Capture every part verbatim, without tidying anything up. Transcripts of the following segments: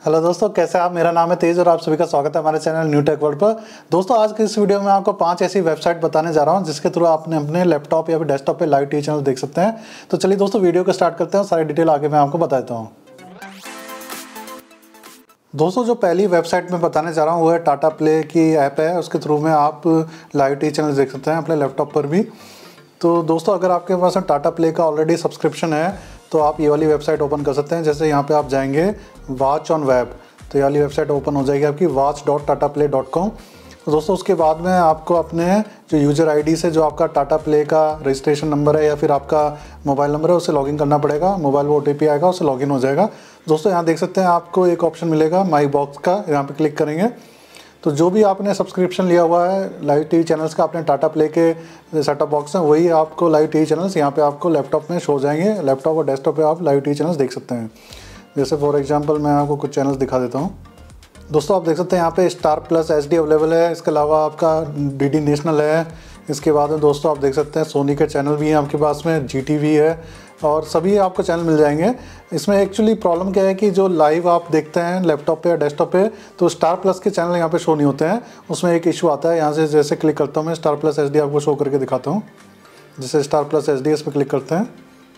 Hello दोस्तों, कैसे आप? मेरा नाम है तेज और आप सभी का स्वागत है हमारे चैनल न्यू टेक वर्ल्ड पर। दोस्तों, आज के इस वीडियो में आपको पांच ऐसी वेबसाइट बताने जा रहा हूं जिसके थ्रू आप अपने लैपटॉप या फिर डेस्कटॉप पे लाइव टीवी चैनल देख सकते हैं। तो चलिए दोस्तों, वीडियो को स्टार्ट करते हैं। सारी डिटेल आगे मैं आपको बता देता हूँ। दोस्तों, जो पहली वेबसाइट में बताने जा रहा हूँ वो है टाटा प्ले की ऐप है। उसके थ्रू में आप लाइव टीवी चैनल देख सकते हैं अपने लैपटॉप पर भी। तो दोस्तों, अगर आपके पास टाटा प्ले का ऑलरेडी सब्सक्रिप्शन है तो आप ये वाली वेबसाइट ओपन कर सकते हैं। जैसे यहाँ पे आप जाएंगे वॉच ऑन वेब, तो ये वाली वेबसाइट ओपन हो जाएगी आपकी watch dot Tata play dot com. तो दोस्तों, उसके बाद में आपको अपने जो यूज़र आईडी से जो आपका टाटा प्ले का रजिस्ट्रेशन नंबर है या फिर आपका मोबाइल नंबर है उससे लॉगिन करना पड़ेगा। मोबाइल में ओटीपी आएगा, उससे लॉगिन हो जाएगा। दोस्तों, यहाँ देख सकते हैं आपको एक ऑप्शन मिलेगा माई बॉक्स का, यहाँ पे क्लिक करेंगे तो जो भी आपने सब्सक्रिप्शन लिया हुआ है लाइव टीवी चैनल्स का, अपने टाटा प्ले के सेटअप बॉक्स में, वही आपको लाइव टीवी चैनल्स यहाँ पे आपको लैपटॉप में शो हो जाएंगे। लैपटॉप और डेस्कटॉप पे आप लाइव टीवी चैनल्स देख सकते हैं। जैसे फॉर एग्जांपल मैं आपको कुछ चैनल्स दिखा देता हूँ। दोस्तों, आप देख सकते हैं यहाँ पे Star Plus H D available है। इसके अलावा आपका डी डी नेशनल है। इसके बाद में दोस्तों आप देख सकते हैं सोनी के चैनल भी हैं आपके पास में, जी टी वी है और सभी आपको चैनल मिल जाएंगे। इसमें एक्चुअली प्रॉब्लम क्या है कि जो लाइव आप देखते हैं लैपटॉप पे या डेस्कटॉप पे तो स्टार प्लस के चैनल यहाँ पे शो नहीं होते हैं। उसमें एक इशू आता है। यहाँ से जैसे क्लिक करता हूँ मैं, स्टार प्लस एच डी आपको शो करके दिखाता हूँ। जैसे स्टार प्लस एच डी इस पर क्लिक करते हैं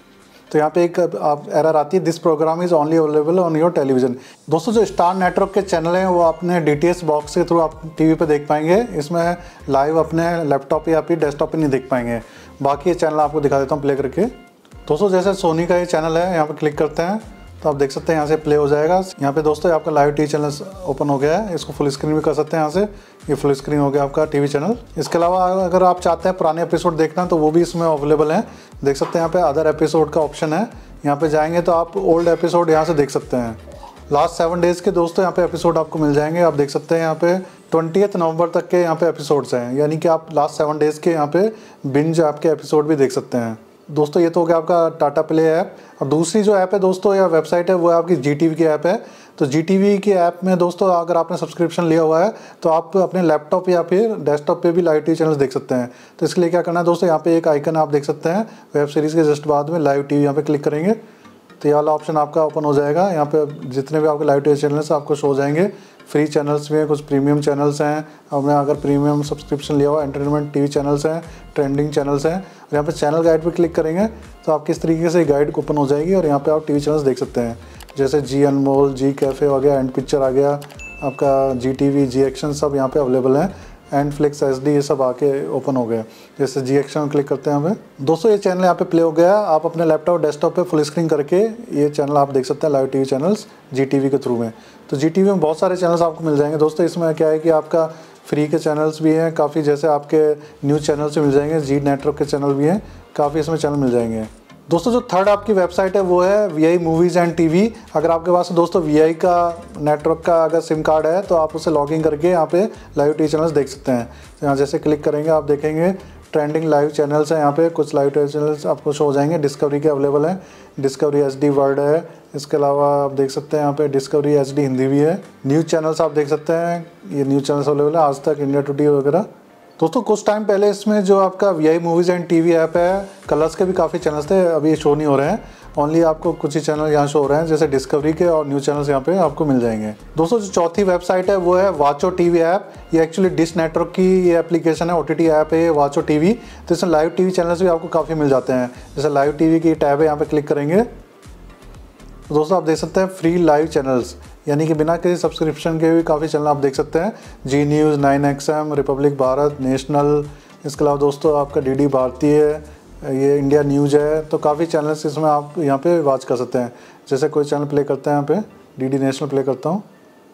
तो यहाँ पे एक आप एरर आती है, this program is only available on your television. दोस्तों, जो स्टार नेटवर्क के चैनल हैं वो अपने डी टी एच बॉक्स के थ्रू आप टीवी पे देख पाएंगे। इसमें लाइव अपने लैपटॉप या फिर डेस्कटॉप पे नहीं देख पाएंगे। बाकी ये चैनल आपको दिखा देता हूँ प्ले करके। दोस्तों, जैसे सोनी का ये चैनल है, यहाँ पर क्लिक करते हैं तो आप देख सकते हैं यहाँ से प्ले हो जाएगा। यहाँ पे दोस्तों आपका लाइव टीवी चैनल ओपन हो गया है। इसको फुल स्क्रीन भी कर सकते हैं। यहाँ से ये फुल स्क्रीन हो गया आपका टीवी चैनल। इसके अलावा अगर आप चाहते हैं पुराने एपिसोड देखना तो वो भी इसमें अवेलेबल है। देख सकते हैं यहाँ पे अदर एपिसोड का ऑप्शन है। यहाँ पे जाएंगे तो आप ओल्ड एपिसोड यहाँ से देख सकते हैं। लास्ट सेवन डेज़ के दोस्तों यहाँ पे एपिसोड आपको मिल जाएंगे। आप देख सकते हैं यहाँ पे ट्वेंटियथ नवंबर तक के यहाँ पे एपिसोड्स हैं, यानी कि आप लास्ट सेवन डेज़ के यहाँ पे बिंज आपके एपिसोड भी देख सकते हैं। दोस्तों, ये तो हो गया आपका टाटा प्ले ऐप। और दूसरी जो ऐप है दोस्तों या वेबसाइट है वो है आपकी जी टी वी की ऐप है। तो जी टी वी की ऐप में दोस्तों अगर आपने सब्सक्रिप्शन लिया हुआ है तो आप अपने लैपटॉप या फिर डेस्कटॉप पे भी लाइव टीवी चैनल्स देख सकते हैं। तो इसके लिए क्या करना है दोस्तों, यहाँ पे एक आइकन आप देख सकते हैं वेब सीरीज़ के जस्ट बाद में लाइव टीवी, यहाँ पे क्लिक करेंगे तो ये वाला ऑप्शन आपका ओपन हो जाएगा। यहाँ पे जितने भी आपके लाइव टीवी चैनल्स आपको शो हो जाएंगे। फ्री चैनल्स भी हैं, कुछ प्रीमियम चैनल्स हैं। अब मैं अगर प्रीमियम सब्सक्रिप्शन लिया हुआ, एंटरटेनमेंट टीवी चैनल्स हैं, ट्रेंडिंग चैनल्स हैं। और यहाँ पे चैनल गाइड पे क्लिक करेंगे तो आपकी इस तरीके से गाइड ओपन हो जाएगी और यहाँ पे आप टीवी चैनल्स देख सकते हैं। जैसे जी अनमोल, जी कैफ़े हो गया, एंड पिक्चर आ गया आपका, Zee T V, Zee action सब यहाँ पे अवेलेबल हैं। एंड फ्लिक्स एच डी ये सब आके ओपन हो गए। जैसे जी एक्शन क्लिक करते हैं यहाँ पे। दोस्तों, ये चैनल यहाँ पे प्ले हो गया। आप अपने लैपटॉप डेस्कटॉप पे फुल स्क्रीन करके ये चैनल आप देख सकते हैं live TV channels Zee T V के थ्रू में। तो जी टी वी में बहुत सारे चैनल्स आपको मिल जाएंगे। दोस्तों, इसमें क्या है कि आपका फ्री के चैनल्स भी हैं काफ़ी, जैसे आपके न्यूज़ चैनल्स भी मिल जाएंगे, जी नेटवर्क के चैनल भी हैं, काफ़ी इसमें चैनल मिल जाएंगे। दोस्तों, जो थर्ड आपकी वेबसाइट है वो है V I movies and TV. अगर आपके पास दोस्तों वी आई का नेटवर्क का अगर सिम कार्ड है तो आप उसे लॉगिन करके यहाँ पे लाइव टीवी चैनल्स देख सकते हैं। तो यहाँ जैसे क्लिक करेंगे आप देखेंगे ट्रेंडिंग लाइव चैनल्स हैं। यहाँ पे कुछ लाइव टीवी चैनल्स आपको शो हो जाएंगे। डिस्कवरी के अवेलेबल हैं, डिस्कवरी एच डी वर्ल्ड है। इसके अलावा आप देख सकते हैं यहाँ पे डिस्कवरी एच डी हिंदी भी है। न्यूज़ चैनल्स आप देख सकते हैं, ये न्यूज़ चैनल्स अवेलेबल है, आज तक, इंडिया टुडे वगैरह। दोस्तों, कुछ टाइम पहले इसमें जो आपका V I movies and TV app है, कलर्स के भी काफ़ी चैनल्स थे, अभी ये शो नहीं हो रहे हैं। ओनली आपको कुछ ही चैनल यहाँ शो हो रहे हैं, जैसे डिस्कवरी के और न्यूज़ चैनल्स यहाँ पे आपको मिल जाएंगे। दोस्तों, जो चौथी वेबसाइट है वो है वाचो टीवी ऐप। ये एक्चुअली डिश नेटवर्क की ये एप्लीकेशन है, ओ टी टी ऐप है वाचो टीवी। तो इसमें लाइव टीवी चैनल्स भी आपको काफ़ी मिल जाते हैं। जैसे लाइव टीवी की टैब है, यहाँ पे क्लिक करेंगे तो दोस्तों आप देख सकते हैं फ्री लाइव चैनल्स, यानी कि बिना किसी सब्सक्रिप्शन के भी काफ़ी चैनल आप देख सकते हैं। Zee news, nine X M, Republic Bharat, national. इसके अलावा दोस्तों आपका डी डी भारतीय, ये इंडिया न्यूज़ है। तो काफ़ी चैनल्स इसमें आप यहाँ पे वॉच कर सकते हैं। जैसे कोई चैनल प्ले करते हैं, यहाँ पे डी डी नेशनल प्ले करता हूँ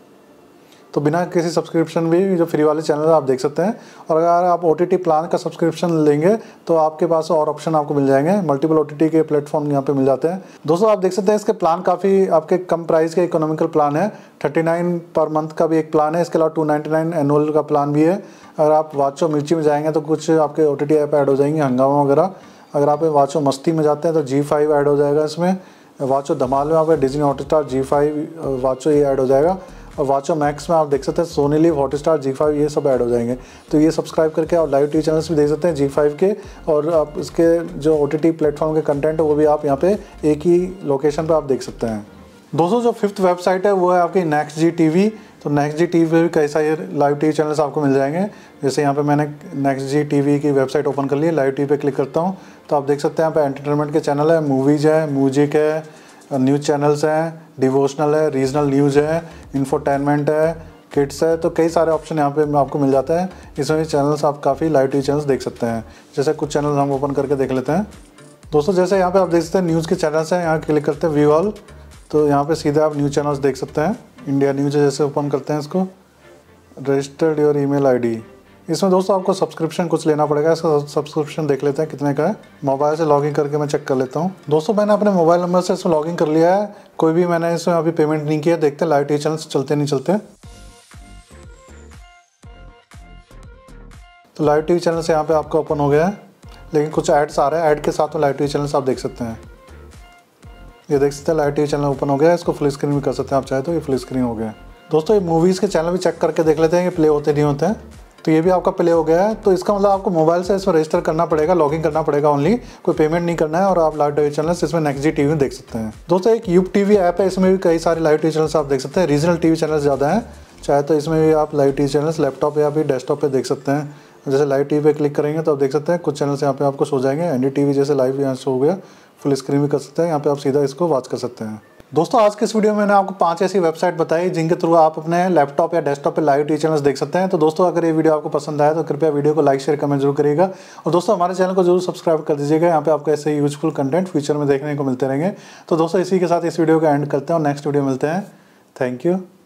तो बिना किसी सब्सक्रिप्शन भी जो फ्री वाले चैनल आप देख सकते हैं। और अगर आप ओ टी टी प्लान का सब्सक्रिप्शन लेंगे तो आपके पास और ऑप्शन आपको मिल जाएंगे। मल्टीपल ओ टी टी के प्लेटफॉर्म यहाँ पे मिल जाते हैं। दोस्तों, आप देख सकते हैं इसके प्लान काफ़ी आपके कम प्राइस के इकोनॉमिकल प्लान है। थर्टी नाइन पर मंथ का भी एक प्लान है। इसके अलावा टू नाइन्टी नाइन एनुअल का प्लान भी है। अगर आप वाचो मिर्ची में जाएंगे तो कुछ आपके O T T app add हो जाएंगे, हंगामा वगैरह। अगर आप वाचो मस्ती में जाते हैं तो जी फाइव ऐड हो जाएगा इसमें। वाचो धमाल में आप डिज्नी हॉटस्टार, जी फाइव, वाचो ये ऐड हो जाएगा। और वाचो मैक्स में आप देख सकते हैं Sony LIV, Hotstar, Zee five ये सब ऐड हो जाएंगे। तो ये सब्सक्राइब करके आप लाइव टीवी चैनल्स भी देख सकते हैं जी फाइव के, और आप इसके जो ओ टी टी प्लेटफॉर्म के कंटेंट है वो भी आप यहाँ पे एक ही लोकेशन पे आप देख सकते हैं। दोस्तों जो फिफ्थ वेबसाइट है वो है आपकी नेक्स्ट जी टीवी। तो नेक्स्ट जी टीवी पे भी कई सारे लाइव टीवी चैनल्स आपको मिल जाएंगे। जैसे यहाँ पे मैंने नेक्स्ट जी टीवी की वेबसाइट ओपन कर ली है, लाइव टीवी पे क्लिक करता हूँ तो आप देख सकते हैं यहाँ पे एंटरटेनमेंट के चैनल है, मूवीज़ है, म्यूजिक है, न्यूज़ चैनल्स हैं, डिवोशनल है, रीजनल न्यूज़ है, इंफोटेनमेंट है, किड्स है। तो कई सारे ऑप्शन यहाँ पे आपको मिल जाता है। इसमें भी चैनल्स आप काफ़ी लाइव टीवी चैनल्स देख सकते हैं। जैसे कुछ चैनल्स हम ओपन करके देख लेते हैं। दोस्तों जैसे यहाँ पे आप देख सकते हैं न्यूज़ के चैनल्स हैं, यहाँ क्लिक करते हैं व्यू ऑल, तो यहाँ पे सीधे आप न्यूज़ चैनल्स देख सकते हैं। इंडिया न्यूज़ जैसे ओपन करते हैं इसको, रजिस्टर्ड योर ईमेल आईडी। इसमें दोस्तों आपको सब्सक्रिप्शन कुछ लेना पड़ेगा। इसका सब्सक्रिप्शन देख लेते हैं कितने का है। मोबाइल से लॉगिन करके मैं चेक कर लेता हूँ। दोस्तों मैंने अपने मोबाइल नंबर से इसमें लॉगिन कर लिया है, कोई भी मैंने इसमें अभी पेमेंट नहीं किया। देखते हैं लाइव टीवी चैनल्स चलते नहीं चलते। तो लाइव टीवी चैनल्स यहाँ पे आपका ओपन हो गया है, लेकिन कुछ एड्स आ रहे हैं। ऐड के साथ में लाइव टीवी चैनल्स आप देख सकते हैं। ये देख सकते हैं लाइव टीवी चैनल ओपन हो गया है। इसको फुल स्क्रीन भी कर सकते हैं आप चाहे तो। ये फुल स्क्रीन हो गया है। दोस्तों ये मूवीज़ के चैनल भी चेक करके देख लेते हैं कि प्ले होते नहीं होते हैं। तो ये भी आपका प्ले हो गया है। तो इसका मतलब आपको मोबाइल से इसमें रजिस्टर करना पड़ेगा, लॉगिन करना पड़ेगा ओनली, कोई पेमेंट नहीं करना है। और आप लाइव टीवी चैनल्स इसमें नेक्स्ट जी टीवी में देख सकते हैं। दोस्तों एक यूब टीवी ऐप है, इसमें भी कई सारे लाइव टीवी चैनल्स आप देख सकते हैं। रीजनल टीवी चैनल्स ज़्यादा हैं, चाहे तो इसमें भी आप लाइव टीवी चैनल्स लैपटॉप या फिर डेस्कटॉप पर देख सकते हैं। जैसे लाइव टीवी पे क्लिक करेंगे तो आप देख सकते हैं कुछ चैनल्स यहाँ पे आपको शो जाएंगे। एन डी टीवी जैसे लाइव यहाँ शो हो गया, फुल स्क्रीन भी कर सकते हैं। यहाँ पे आप सीधा इसको वॉच कर सकते हैं। दोस्तों आज के इस वीडियो में मैंने आपको पांच ऐसी वेबसाइट बताई जिनके थ्रू आप अपने लैपटॉप या डेस्कटॉप पे लाइव टीवी चैनल्स देख सकते हैं। तो दोस्तों अगर ये वीडियो आपको पसंद आया तो कृपया वीडियो को लाइक शेयर कमेंट जरूर करिएगा। और दोस्तों हमारे चैनल को जरूर सब्सक्राइब कर दीजिएगा। यहाँ पे आपको ऐसे यूजफुल कंटेंट फ्यूचर में देखने को मिलते रहेंगे। तो दोस्तों इसी के साथ इस वीडियो का एंड करते हैं और नेक्स्ट वीडियो मिलते हैं। Thank you.